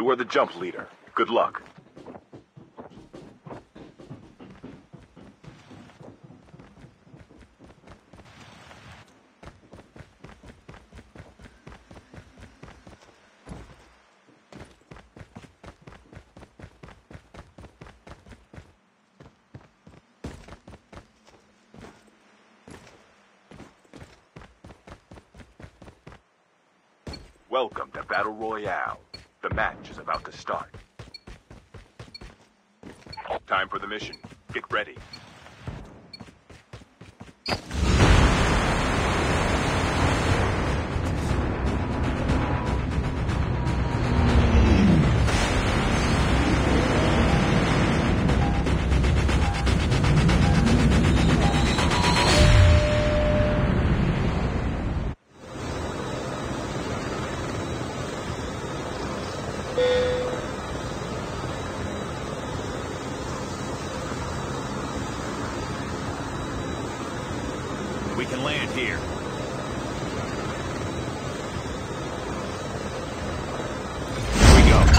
You are the jump leader. Good luck. Welcome to Battle Royale. The match is about to start. Time for the mission. Get ready. We can land here. Here we go.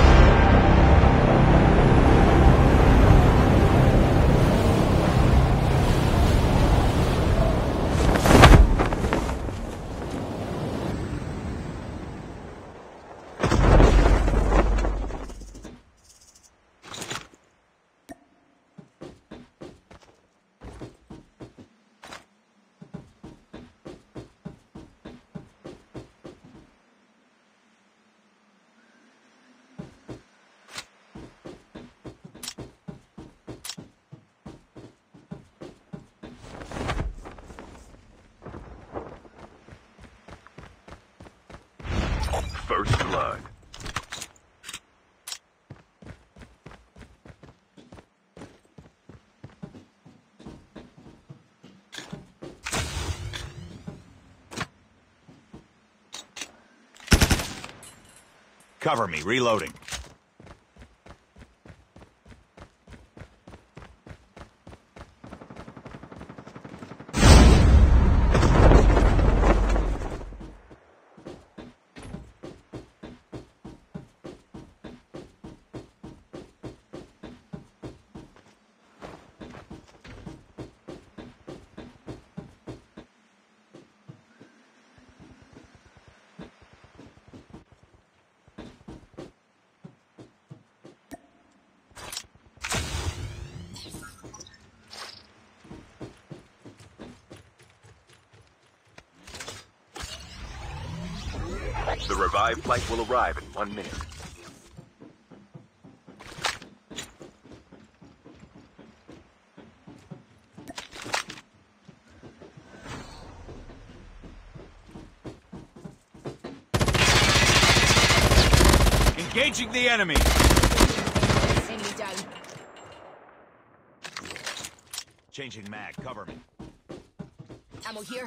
First blood. Cover me, reloading. The revived flight will arrive in 1 minute. Engaging the enemy. Enemy down. Changing mag, cover me. Ammo here.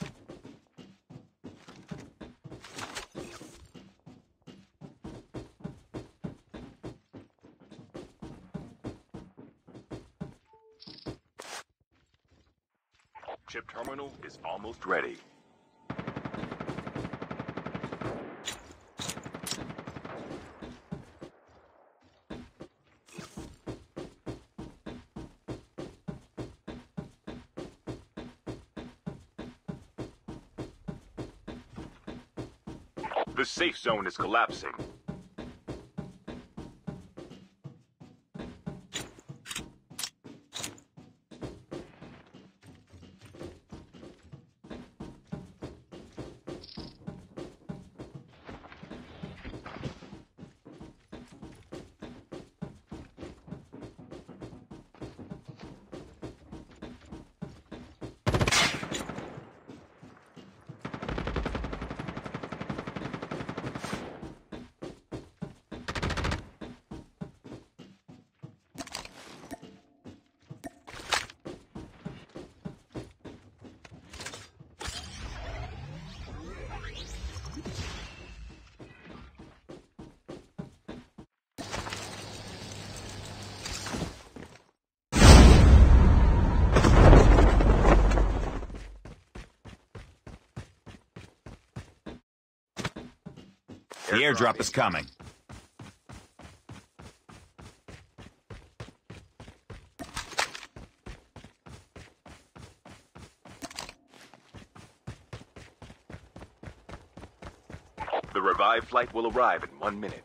Chip terminal is almost ready. The safe zone is collapsing. The airdrop is coming. Revive flight will arrive in 1 minute.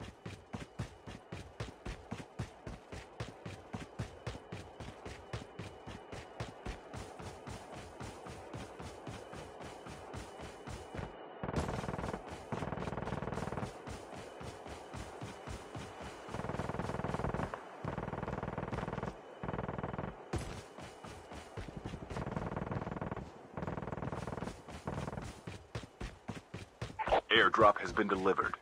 Airdrop has been delivered.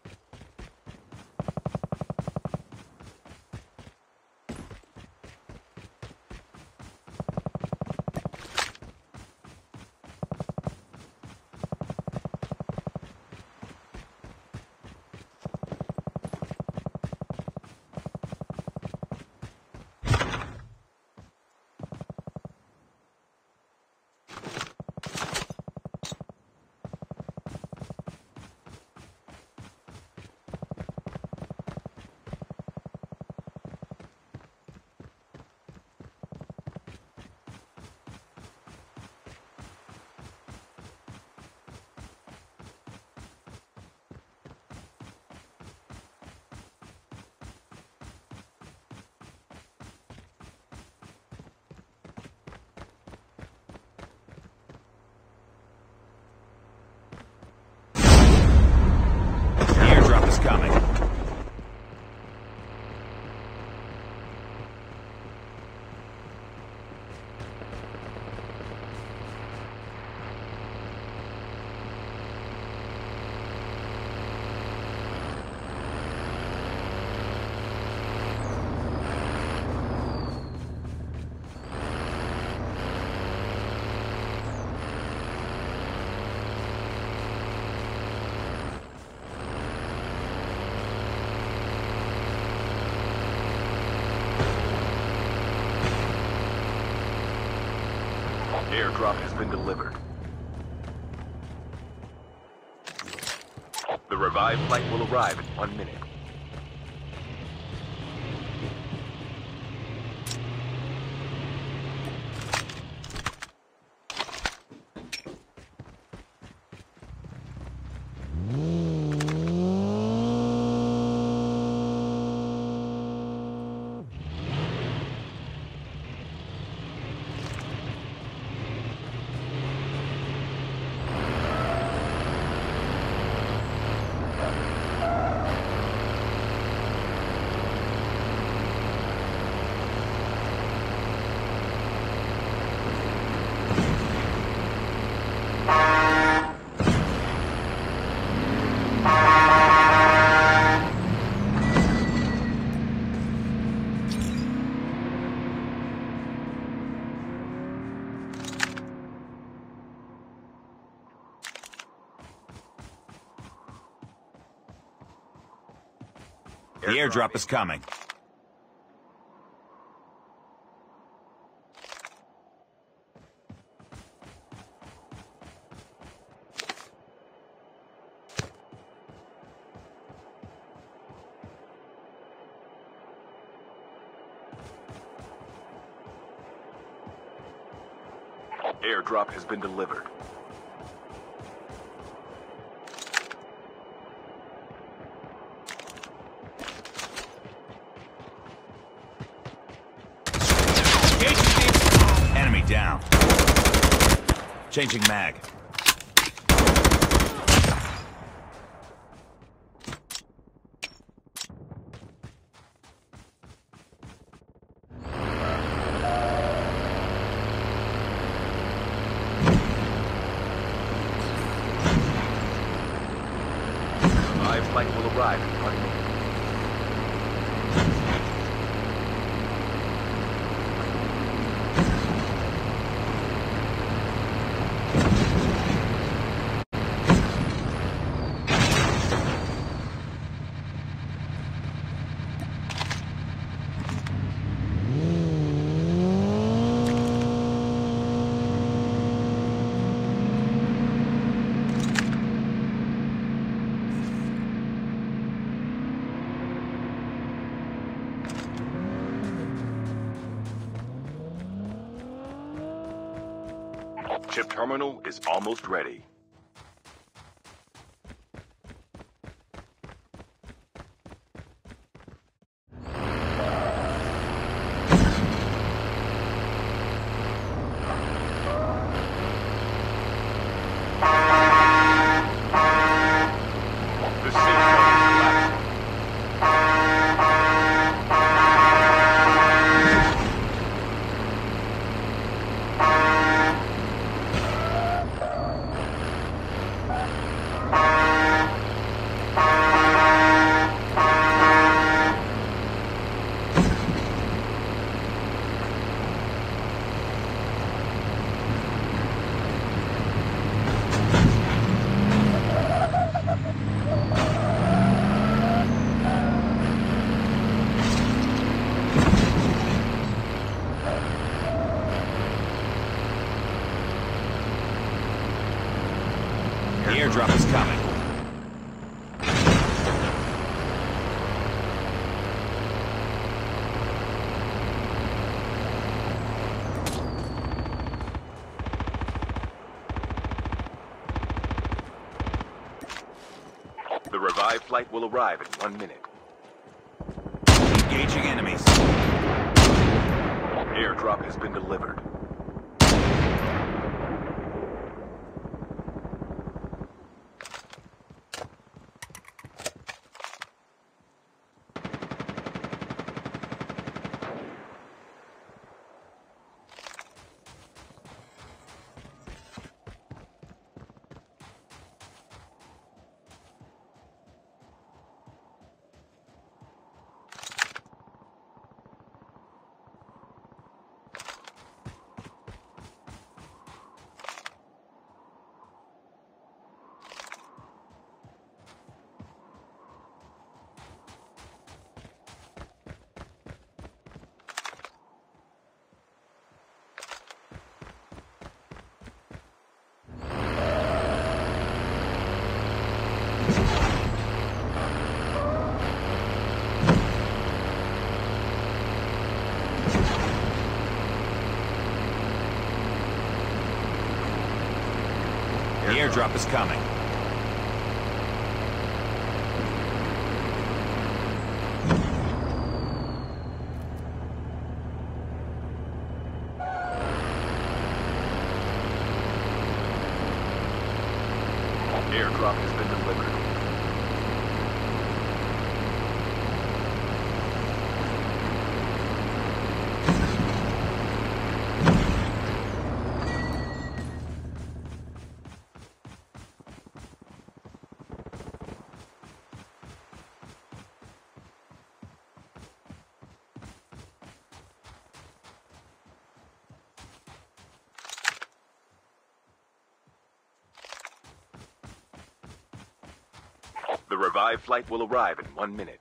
Airdrop is coming. Airdrop has been delivered. The revived flight will arrive in 1 minute. The airdrop is coming. Airdrop has been delivered. Enemy down. Changing mag. Revived flight will arrive in 1 minute. Chip terminal is almost ready. revived flight will arrive in 1 minute. Engaging enemies. Airdrop has been delivered. The airdrop is coming. Airdrop has been delivered. The revived flight will arrive in 1 minute.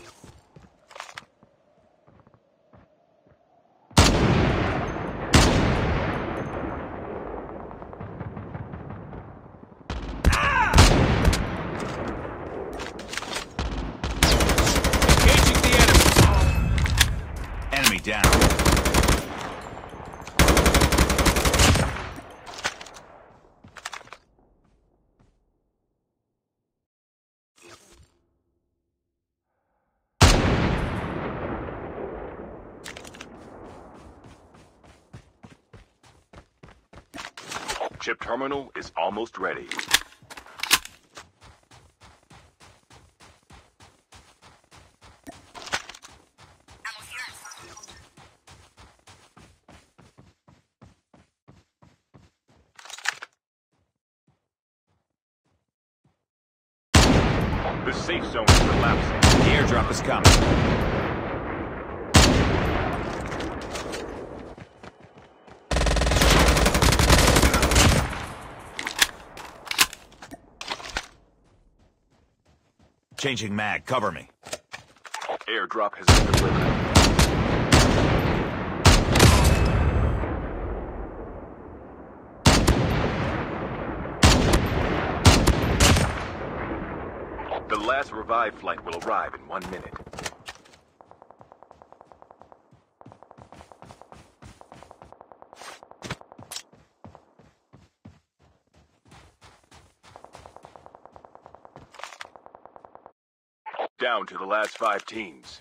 Engaging the enemy. Enemy down. Chip terminal is almost ready. The safe zone is collapsing. The airdrop is coming. Changing mag, cover me. Airdrop has been delivered. The last revived flight will arrive in 1 minute. Down to the last 5 teams.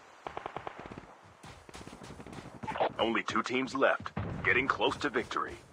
Only 2 teams left, getting close to victory.